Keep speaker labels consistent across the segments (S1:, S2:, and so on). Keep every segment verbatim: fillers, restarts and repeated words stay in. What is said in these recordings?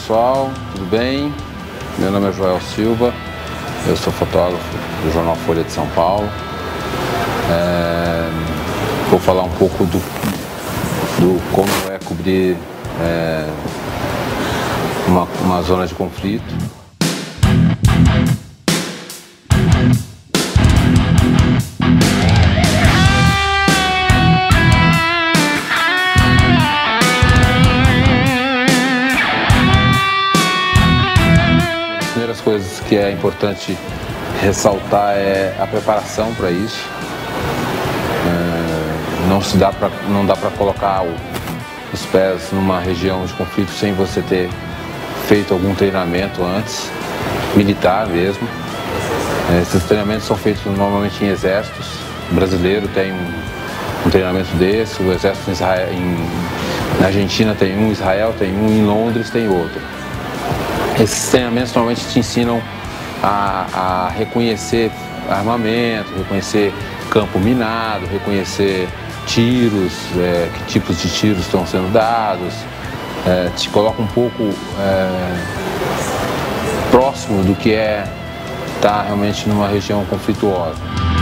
S1: pessoal, tudo bem? Meu nome é Joel Silva, eu sou fotógrafo do jornal Folha de São Paulo. É, vou falar um pouco do, do como é cobrir é, uma, uma zona de conflito. As coisas que é importante ressaltar é a preparação para isso. É, não se dá pra, não dá para colocar o, os pés numa região de conflito sem você ter feito algum treinamento antes, militar mesmo. É, esses treinamentos são feitos normalmente em exércitos. O brasileiro tem um, um treinamento desse, o exército em Israel, em, na Argentina tem um, em Israel tem um, em Londres tem outro. Esses treinamentos normalmente te ensinam a, a reconhecer armamento, reconhecer campo minado, reconhecer tiros, é, que tipos de tiros estão sendo dados, é, te coloca um pouco é, próximo do que é estar realmente numa região conflituosa.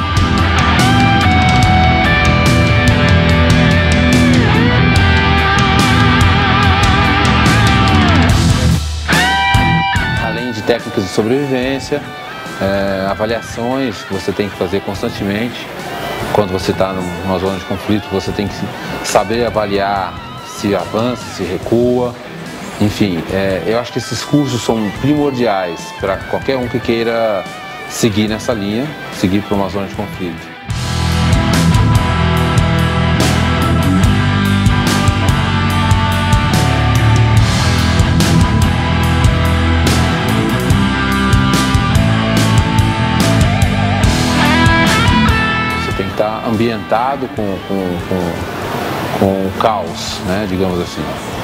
S1: Técnicas de sobrevivência, é, avaliações que você tem que fazer constantemente. Quando você está numa zona de conflito, você tem que saber avaliar se avança, se recua. Enfim, é, eu acho que esses cursos são primordiais para qualquer um que queira seguir nessa linha, seguir para uma zona de conflito. Está ambientado com, com, com, com o caos, né, digamos assim.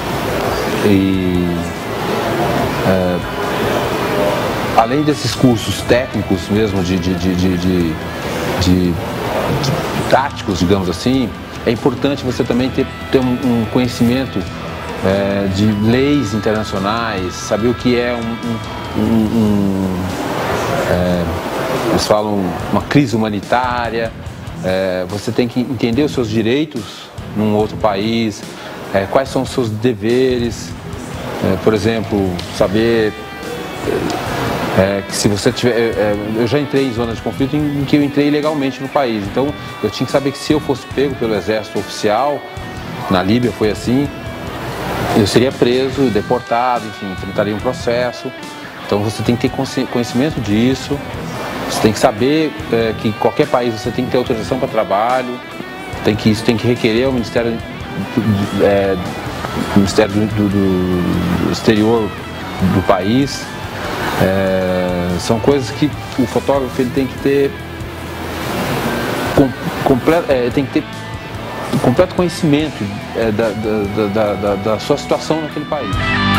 S1: E é, além desses cursos técnicos mesmo, de, de, de, de, de, de, de táticos, digamos assim, é importante você também ter, ter um, um conhecimento é, de leis internacionais, saber o que é um, um, um, um é, eles falam uma crise humanitária. É, você tem que entender os seus direitos num outro país, é, quais são os seus deveres, é, por exemplo, saber é, que se você tiver... É, eu já entrei em zonas de conflito em, em que eu entrei ilegalmente no país, então eu tinha que saber que se eu fosse pego pelo exército oficial, na Líbia foi assim, eu seria preso, deportado, enfim, enfrentaria um processo. Então você tem que ter conhecimento disso. Você tem que saber é, que qualquer país você tem que ter autorização para trabalho, tem que, isso tem que requerer ao Ministério, é, Ministério do, do, do Exterior do país. É, são coisas que o fotógrafo ele tem que ter, com, completo, é, tem que ter completo conhecimento é, da, da, da, da, da sua situação naquele país.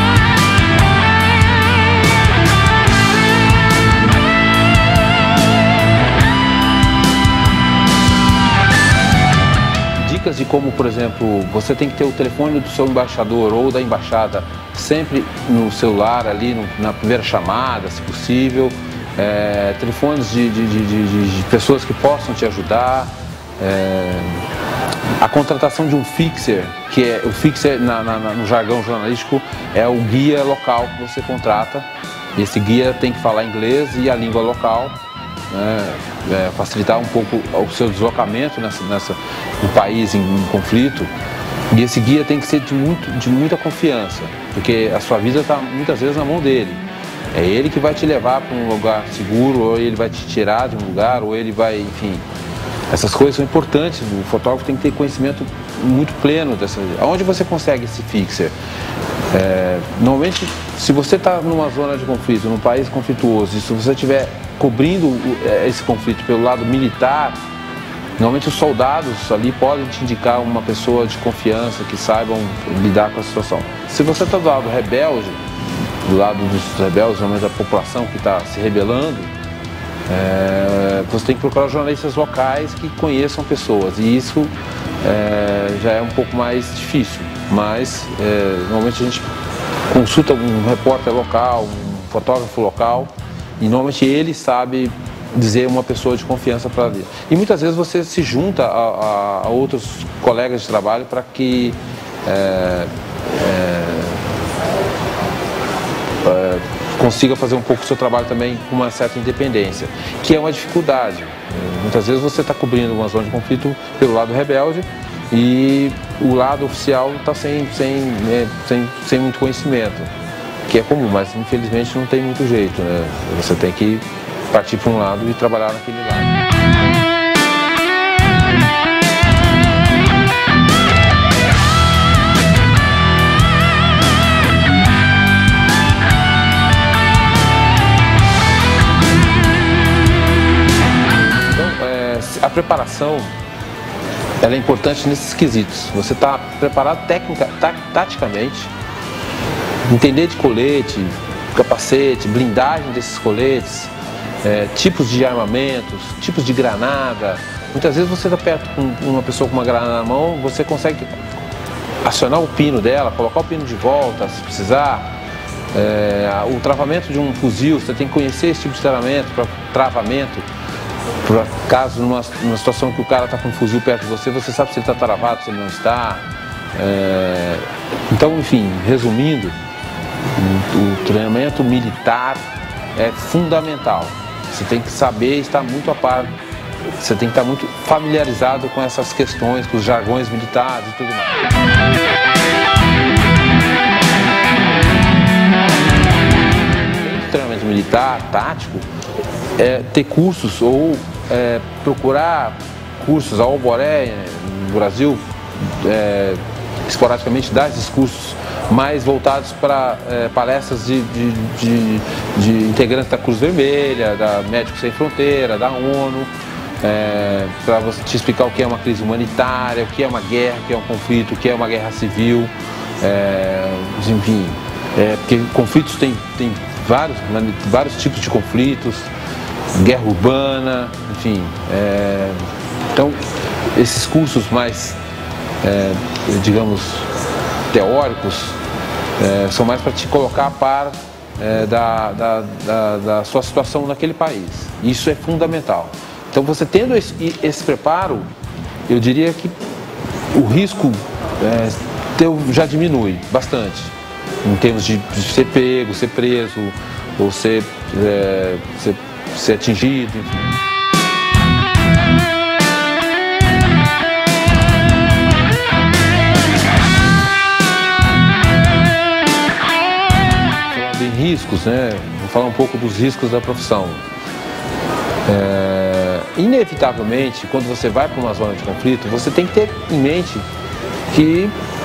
S1: Dicas de como, por exemplo, você tem que ter o telefone do seu embaixador ou da embaixada sempre no celular, ali no, na primeira chamada, se possível. É, telefones de, de, de, de, de pessoas que possam te ajudar. É, a contratação de um fixer, que é o fixer na, na, no jargão jornalístico, é o guia local que você contrata. Esse guia tem que falar inglês e a língua local. Né, é, facilitar um pouco o seu deslocamento nessa, nessa, no país em, em conflito. E esse guia tem que ser de, muito, de muita confiança, porque a sua vida está muitas vezes na mão dele. É ele que vai te levar para um lugar seguro, ou ele vai te tirar de um lugar, ou ele vai, enfim. Essas coisas são importantes, o fotógrafo tem que ter conhecimento muito pleno dessa. Aonde você consegue esse fixer? É, normalmente, se você está numa zona de conflito, num país conflituoso, e se você estiver cobrindo esse conflito pelo lado militar, normalmente os soldados ali podem te indicar uma pessoa de confiança que saibam lidar com a situação. Se você está do lado rebelde, do lado dos rebeldes, normalmente da população que está se rebelando, é, você tem que procurar jornalistas locais que conheçam pessoas, e isso é, já é um pouco mais difícil, mas é, normalmente a gente consulta um repórter local, um fotógrafo local, e normalmente ele sabe dizer uma pessoa de confiança para ali. E muitas vezes você se junta a, a, a outros colegas de trabalho para que é, é, é, consiga fazer um pouco o seu trabalho também com uma certa independência, que é uma dificuldade. Muitas vezes você está cobrindo uma zona de conflito pelo lado rebelde e o lado oficial está sem, sem, né, sem, sem muito conhecimento, que é comum, mas infelizmente não tem muito jeito, né? Você tem que partir para um lado e trabalhar naquele lado. A preparação, ela é importante nesses quesitos. Você está preparado técnica, tá, taticamente, entender de colete, capacete, blindagem desses coletes, é, tipos de armamentos, tipos de granada. Muitas vezes você está perto com uma pessoa com uma granada na mão, você consegue acionar o pino dela, colocar o pino de volta, se precisar. É, o travamento de um fuzil, você tem que conhecer esse tipo de travamento, para travamento. Por acaso, numa, numa situação que o cara está com um fuzil perto de você, você sabe se ele está travado, se ele não está. É, então, enfim, resumindo, o, o treinamento militar é fundamental. Você tem que saber estar muito a par, você tem que estar muito familiarizado com essas questões, com os jargões militares e tudo mais. O treinamento militar, tático, é ter cursos ou é, procurar cursos. A Alboré, no Brasil, é, esporadicamente dá esses cursos mais voltados para é, palestras de, de, de, de integrantes da Cruz Vermelha, da Médicos Sem Fronteira, da ONU, é, para você te explicar o que é uma crise humanitária, o que é uma guerra, o que é um conflito, o que é uma guerra civil, é, enfim, é, porque conflitos tem, tem vários, vários tipos de conflitos, guerra urbana, enfim. É, então, esses cursos mais, é, digamos, teóricos, é, são mais para te colocar a par é, da, da, da, da sua situação naquele país. Isso é fundamental. Então, você tendo esse, esse preparo, eu diria que o risco é, teu já diminui bastante, em termos de, de ser pego, ser preso, ou ser, é, ser ser atingido, enfim. Falando em riscos, né? Vou falar um pouco dos riscos da profissão. É, inevitavelmente, quando você vai para uma zona de conflito, você tem que ter em mente que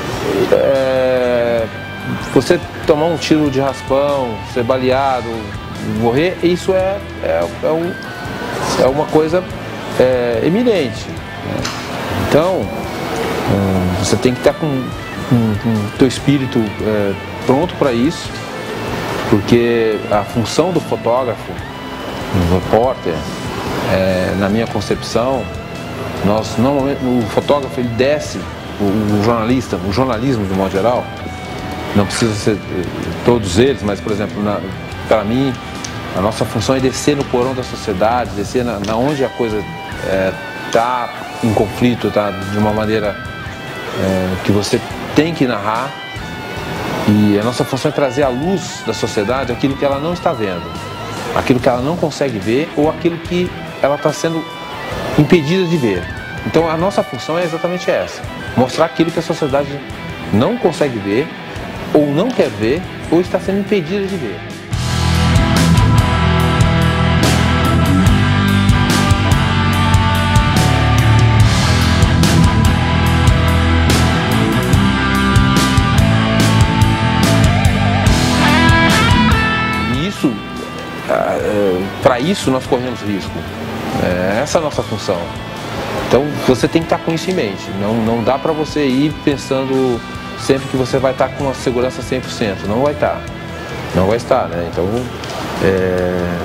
S1: é, você tomar um tiro de raspão, ser baleado, morrer, isso é, é, é, um, é uma coisa é, eminente. Né? Então, hum, você tem que estar com o teu espírito é, pronto para isso, porque a função do fotógrafo, do repórter, é, na minha concepção, nós, normalmente, o fotógrafo ele desce, o, o jornalista, o jornalismo de modo geral, não precisa ser todos eles, mas, por exemplo, para mim, a nossa função é descer no porão da sociedade, descer na, na onde a coisa está é, em conflito, está de uma maneira é, que você tem que narrar. E a nossa função é trazer à luz da sociedade aquilo que ela não está vendo, aquilo que ela não consegue ver ou aquilo que ela está sendo impedida de ver. Então a nossa função é exatamente essa, mostrar aquilo que a sociedade não consegue ver, ou não quer ver, ou está sendo impedida de ver. Para isso nós corremos risco, é, essa é a nossa função. Então você tem que estar com isso em mente, não, não dá para você ir pensando sempre que você vai estar com a segurança cem por cento, não vai estar, não vai estar, né? Então é,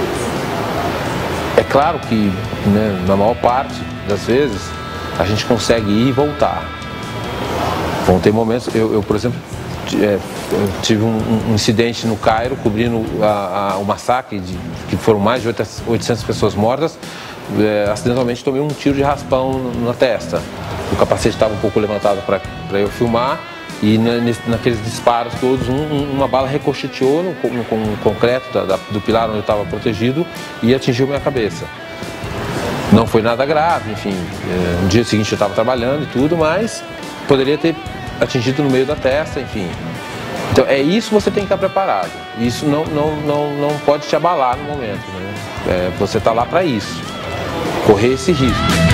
S1: é claro que, né, na maior parte das vezes a gente consegue ir e voltar. Vão ter momentos, eu, eu por exemplo, é, eu tive um, um incidente no Cairo, cobrindo a, a, o massacre, de, que foram mais de oitocentas pessoas mortas. É, acidentalmente tomei um tiro de raspão na testa. O capacete estava um pouco levantado para eu filmar e na, naqueles disparos todos, um, um, uma bala ricocheteou no, no, no concreto da, da, do pilar onde eu estava protegido e atingiu minha cabeça. Não foi nada grave, enfim, é, no dia seguinte eu estava trabalhando e tudo, mas poderia ter atingido no meio da testa, enfim. Então é isso que você tem que estar preparado. Isso não, não, não, não pode te abalar no momento, né? É, você está lá para isso, correr esse risco.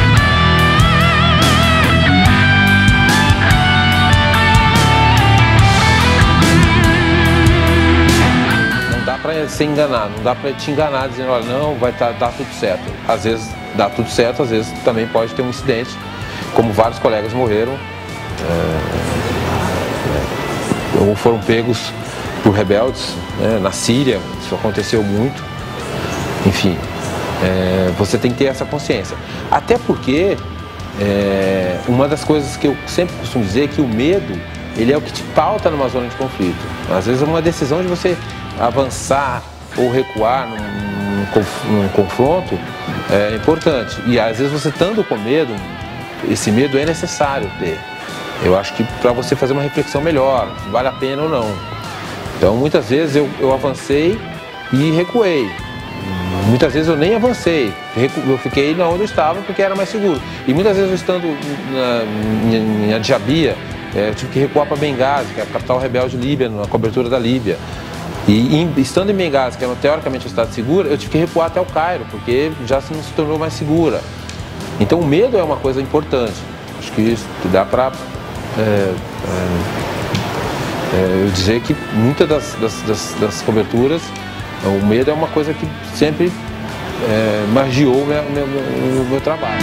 S1: Não dá para se enganar, não dá para te enganar dizendo, olha, não, vai tá, dar tudo certo. Às vezes dá tudo certo, às vezes também pode ter um incidente, como vários colegas morreram, é, ou foram pegos por rebeldes, né, na Síria, isso aconteceu muito. Enfim, é, você tem que ter essa consciência. Até porque, é, uma das coisas que eu sempre costumo dizer é que o medo, ele é o que te pauta numa zona de conflito. Às vezes é uma decisão de você avançar ou recuar num, num, num confronto é importante. E às vezes você estando com medo, esse medo é necessário ter. Eu acho que para você fazer uma reflexão melhor, se vale a pena ou não. Então muitas vezes eu, eu avancei e recuei. Muitas vezes eu nem avancei, eu fiquei onde eu estava porque era mais seguro. E muitas vezes eu estando na, em, em Adjabia, é, eu tive que recuar para Benghazi, que é a capital rebelde líbia, na cobertura da Líbia. E em, estando em Benghazi, que é teoricamente uma cidade segura, eu tive que recuar até o Cairo, porque já não se tornou mais segura. Então o medo é uma coisa importante. Acho que isso dá para é, é, é, eu dizer que muitas das, das, das, das coberturas, o medo é uma coisa que sempre é, margeou o meu, meu, meu, meu trabalho.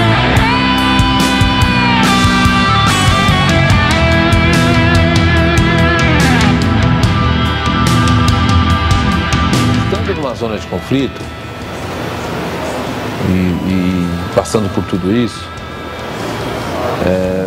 S1: Estando numa zona de conflito e, e passando por tudo isso, é,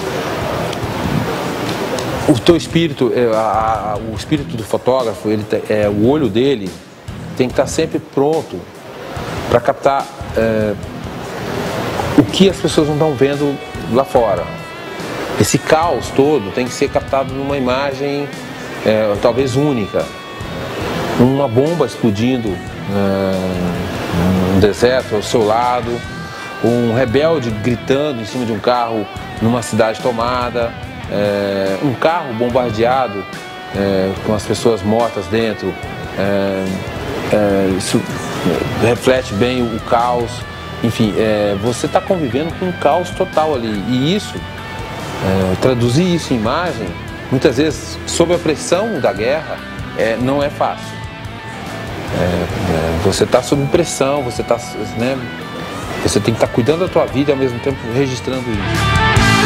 S1: o teu espírito, a, a, o espírito do fotógrafo, ele, é, o olho dele tem que estar sempre pronto para captar é, o que as pessoas não estão vendo lá fora. Esse caos todo tem que ser captado numa imagem é, talvez única. Uma bomba explodindo é, no deserto ao seu lado, um rebelde gritando em cima de um carro numa cidade tomada. É, um carro bombardeado é, com as pessoas mortas dentro, é, é, isso reflete bem o, o caos. Enfim, é, você está convivendo com um caos total ali e isso, é, traduzir isso em imagem, muitas vezes sob a pressão da guerra, é, não é fácil. É, é, você está sob pressão, você, tá, né, você tem que estar tá cuidando da tua vida e ao mesmo tempo registrando isso.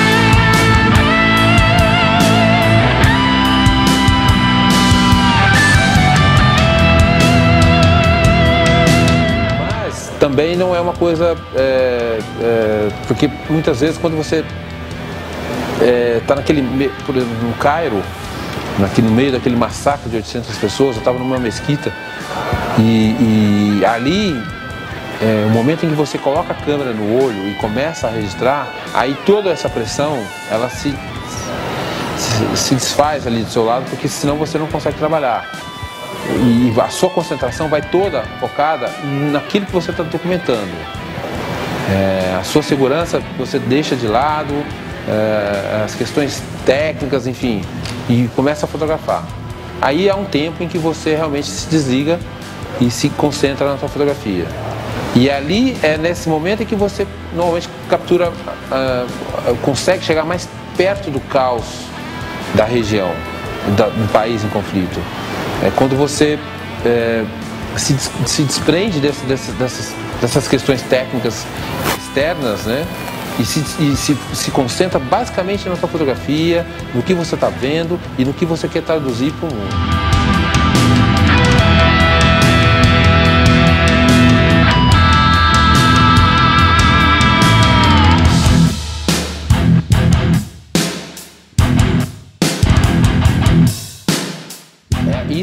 S1: Também não é uma coisa, é, é, porque muitas vezes quando você está é, naquele, por exemplo, no Cairo, aqui no meio daquele massacre de oitocentas pessoas, eu estava numa mesquita e, e ali, é, o momento em que você coloca a câmera no olho e começa a registrar, aí toda essa pressão, ela se, se, se desfaz ali do seu lado, porque senão você não consegue trabalhar. E a sua concentração vai toda focada naquilo que você está documentando. É, a sua segurança você deixa de lado, é, as questões técnicas, enfim, e começa a fotografar. Aí há um tempo em que você realmente se desliga e se concentra na sua fotografia. E ali é nesse momento em que você normalmente captura, uh, consegue chegar mais perto do caos da região, da, do país em conflito. É quando você é, se, se desprende desse, desse, dessas, dessas questões técnicas externas, né? E, se, e se, se concentra basicamente na sua fotografia, no que você está vendo e no que você quer traduzir para o mundo.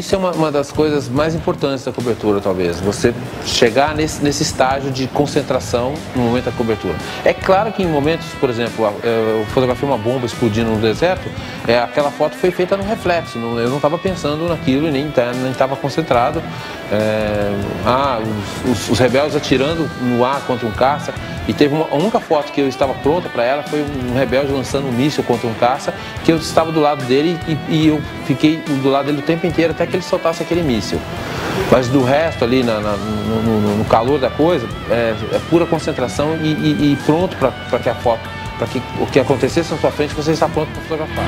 S1: isso é uma, uma das coisas mais importantes da cobertura, talvez. Você chegar nesse, nesse estágio de concentração no momento da cobertura. É claro que em momentos, por exemplo, eu fotografei uma bomba explodindo no deserto, é, aquela foto foi feita no reflexo. Não, eu não estava pensando naquilo e nem estava concentrado. É, ah, os, os, os rebeldes atirando no ar contra um caça. E teve uma, a única foto que eu estava pronta para ela foi um rebelde lançando um míssil contra um caça, que eu estava do lado dele e, e eu fiquei do lado dele o tempo inteiro até que ele soltasse aquele míssil. Mas do resto ali, na, na, no, no, no calor da coisa, é, é pura concentração e, e, e pronto para que a foto, para que o que acontecesse na sua frente, você está pronto para fotografar.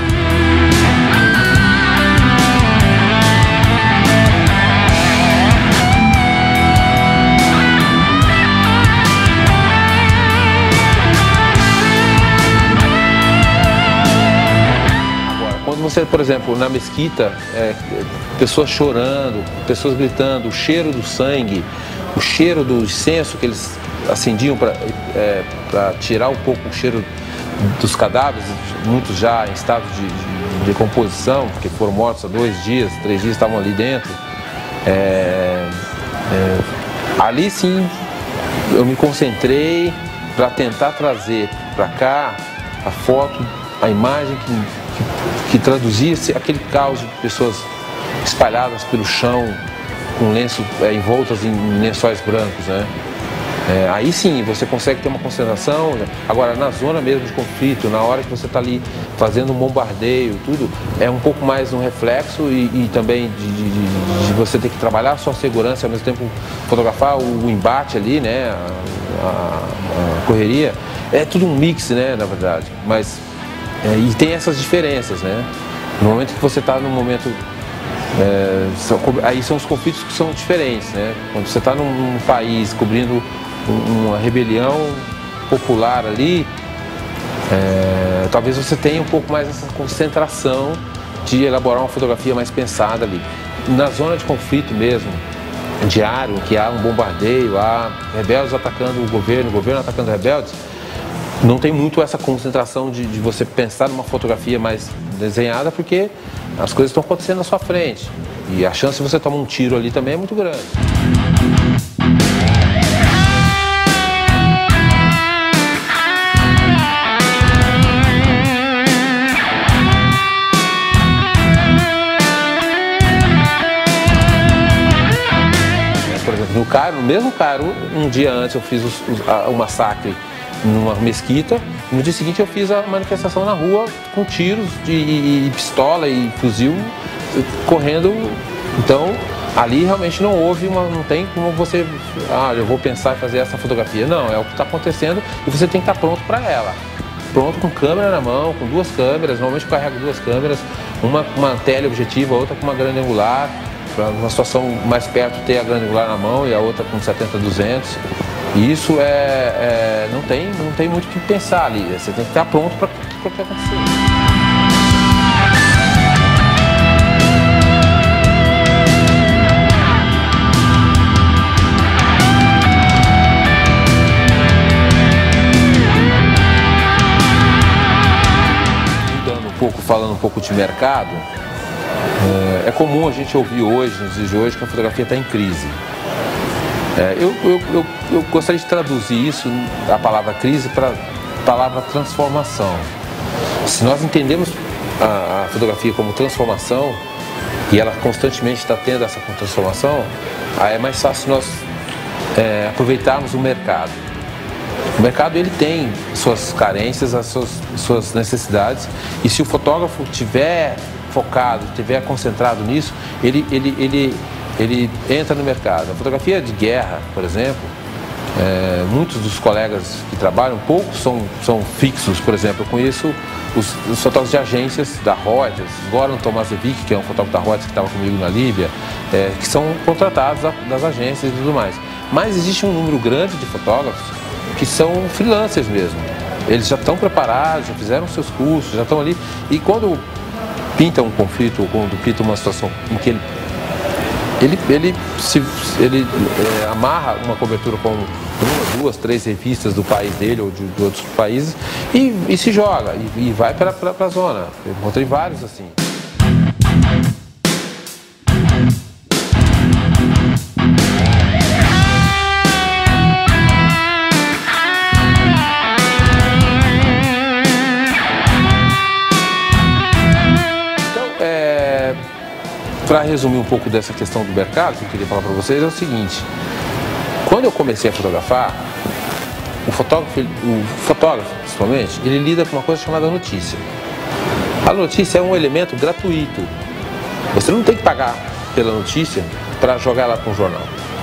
S1: Você, por exemplo, na mesquita, é, pessoas chorando, pessoas gritando, o cheiro do sangue, o cheiro do incenso que eles acendiam para é, para tirar um pouco o cheiro dos cadáveres, muitos já em estado de, de decomposição, porque foram mortos há dois dias, três dias estavam ali dentro. É, é, ali sim eu me concentrei para tentar trazer para cá a foto, a imagem que Que, que traduzia aquele caos de pessoas espalhadas pelo chão, com lenço é, envoltas em lençóis brancos, né? É, aí sim você consegue ter uma concentração. Né? Agora, na zona mesmo de conflito, na hora que você está ali fazendo um bombardeio, tudo, é um pouco mais um reflexo e, e também de, de, de, de você ter que trabalhar a sua segurança, ao mesmo tempo fotografar o, o embate ali, né? A, a, a correria. É tudo um mix, né, na verdade, mas É, e tem essas diferenças, né? No momento que você está num momento... É, são, aí são os conflitos que são diferentes, né? Quando você está num, num país cobrindo um, uma rebelião popular ali, é, talvez você tenha um pouco mais essa concentração de elaborar uma fotografia mais pensada ali. Na zona de conflito mesmo, diário, que há um bombardeio, há rebeldes atacando o governo, o governo atacando rebeldes, não tem muito essa concentração de, de você pensar numa fotografia mais desenhada, porque as coisas estão acontecendo na sua frente. E a chance de você tomar um tiro ali também é muito grande. Por exemplo, no Cairo, no mesmo Cairo, um dia antes eu fiz os, os, a, o massacre numa mesquita, e no dia seguinte eu fiz a manifestação na rua com tiros de e, e pistola e fuzil correndo. Então ali realmente não houve uma, não tem como você, ah, eu vou pensar em fazer essa fotografia. Não, é o que está acontecendo e você tem que estar pronto para ela. Pronto, com câmera na mão, com duas câmeras, normalmente eu carrego duas câmeras, uma com uma teleobjetiva, outra com uma grande angular, para uma situação mais perto ter a grande angular na mão e a outra com setenta a duzentos. E isso é, é, não, tem, não tem muito o que pensar ali, você tem que estar pronto para o que acontecer. Mudando um pouco, falando um pouco de mercado, é, é comum a gente ouvir hoje, nos dias de hoje, que a fotografia está em crise. É, eu, eu, eu, eu gostaria de traduzir isso, a palavra crise, para a palavra transformação. Se nós entendemos a, a fotografia como transformação, e ela constantemente está tendo essa transformação, aí é mais fácil nós é, aproveitarmos o mercado. O mercado ele tem suas carências, as suas, suas necessidades, e se o fotógrafo tiver focado, tiver concentrado nisso, ele, ele, ele ele entra no mercado. A fotografia de guerra, por exemplo, é, muitos dos colegas que trabalham, poucos são, são fixos. Por exemplo, eu conheço os, os fotógrafos de agências da Reuters, Goran Tomasevic, que é um fotógrafo da Reuters que estava comigo na Líbia, é, que são contratados da, das agências e tudo mais. Mas existe um número grande de fotógrafos que são freelancers mesmo. Eles já estão preparados, já fizeram seus cursos, já estão ali. E quando pinta um conflito, ou quando pinta uma situação em que ele Ele, ele, se, ele é, amarra uma cobertura com uma, duas, três revistas do país dele ou de, de outros países e, e se joga, e, e vai para a zona. Eu encontrei vários assim. para resumir um pouco dessa questão do mercado, que eu queria falar para vocês, é o seguinte: quando eu comecei a fotografar, o fotógrafo, o fotógrafo principalmente, ele lida com uma coisa chamada notícia. A notícia é um elemento gratuito. Você não tem que pagar pela notícia para jogar ela para um jornal.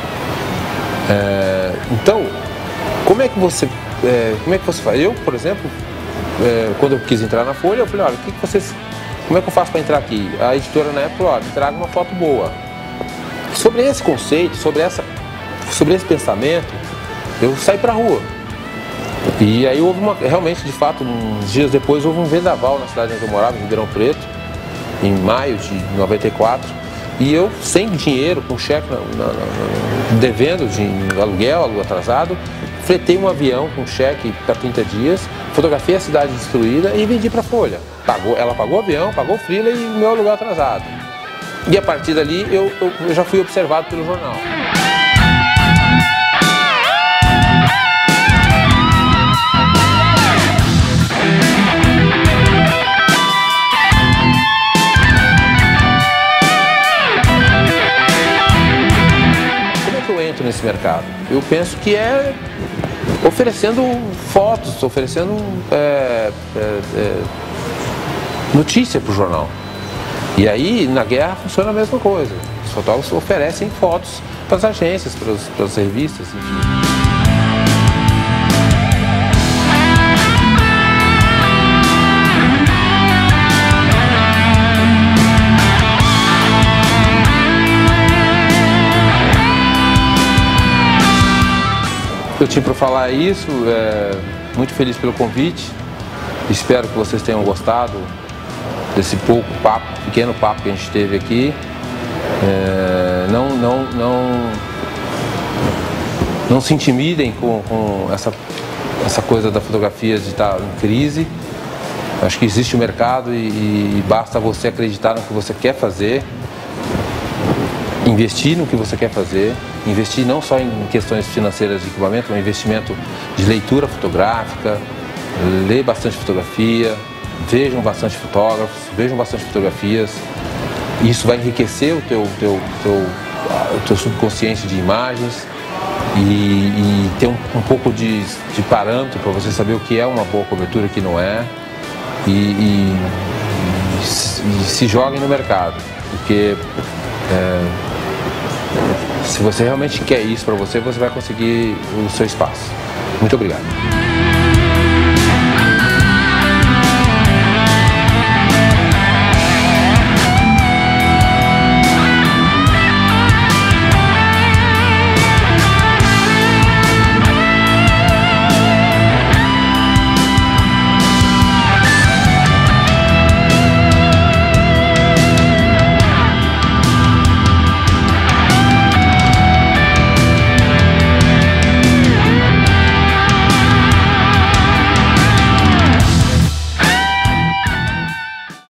S1: É, então, como é que você, é, como é que você faz? Eu, por exemplo, é, quando eu quis entrar na Folha, eu falei: olha, o que, que vocês, como é que eu faço para entrar aqui? A editora na época falou: olha, traga uma foto boa. Sobre esse conceito, sobre essa, sobre esse pensamento, eu saí para a rua. E aí houve uma, realmente, de fato, uns dias depois, houve um vendaval na cidade onde eu morava, em Ribeirão Preto, em maio de noventa e quatro, e eu, sem dinheiro, com cheque, na, na, na, devendo de aluguel, aluguel atrasado, fretei um avião com cheque para trinta dias, fotografei a cidade destruída e vendi para a Folha. Pagou, ela pagou o avião, pagou o freela e o meu aluguel atrasado. E a partir dali eu, eu, eu já fui observado pelo jornal. Nesse mercado, eu penso que é oferecendo fotos, oferecendo é, é, é, notícia para o jornal. E aí na guerra funciona a mesma coisa. Os fotógrafos oferecem fotos para as agências, para as, para as revistas, enfim. Eu tinha para falar isso, é, muito feliz pelo convite, espero que vocês tenham gostado desse pouco papo, pequeno papo que a gente teve aqui. É, não, não, não, não se intimidem com, com essa, essa coisa da fotografia de estar em crise. Acho que existe o mercado e, e basta você acreditar no que você quer fazer, investir no que você quer fazer, investir não só em questões financeiras de equipamento, mas investimento de leitura fotográfica, ler bastante fotografia, vejam bastante fotógrafos, vejam bastante fotografias. Isso vai enriquecer o teu, teu, teu, o teu subconsciente de imagens e, e ter um, um pouco de, de parâmetro para você saber o que é uma boa cobertura e o que não é. E, e, e, e se joguem no mercado, porque é, se você realmente quer isso para você, você vai conseguir o seu espaço. Muito obrigado.